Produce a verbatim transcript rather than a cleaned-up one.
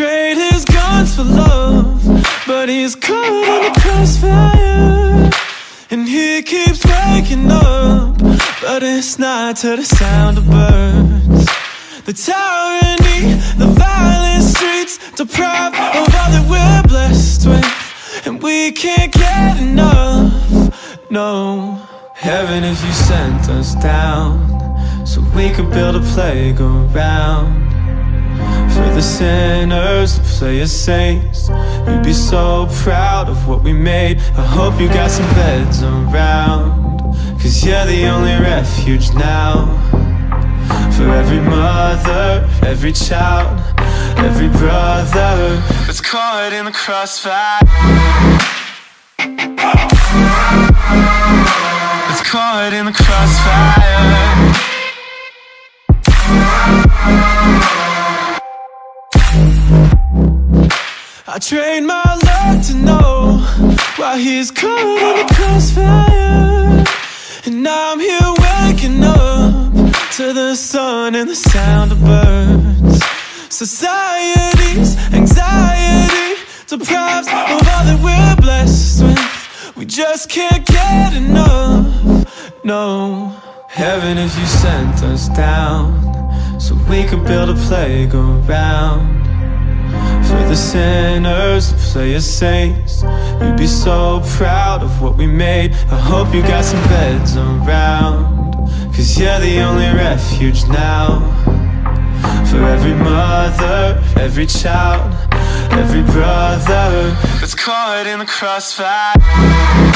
trade his guns for love, but he's caught in the crossfire. And he keeps waking up, but it's not to the sound of birds. The tyranny, the violent streets, deprived of all that we're blessed with, and we can't get enough, no. Heaven, if you sent us down, so we could build a playground for the sinners to play as saints. You'd be so proud of what we made. I hope you got some beds around, cause you're the only refuge now. For every mother, every child, every brother that's caught in the crossfire, that's caught in the crossfire. I trained my luck to know why he's caught in the crossfire. And now I'm here waking up to the sun and the sound of birds. Society's anxiety deprives of all that we're blessed with. We just can't get enough, no. Heaven, if you sent us down, so we could build a playground for the sinners to play as saints. You'd be so proud of what we made. I hope you got some beds around, cause you're the only refuge now. For every mother, every child, every brother that's caught in the crossfire.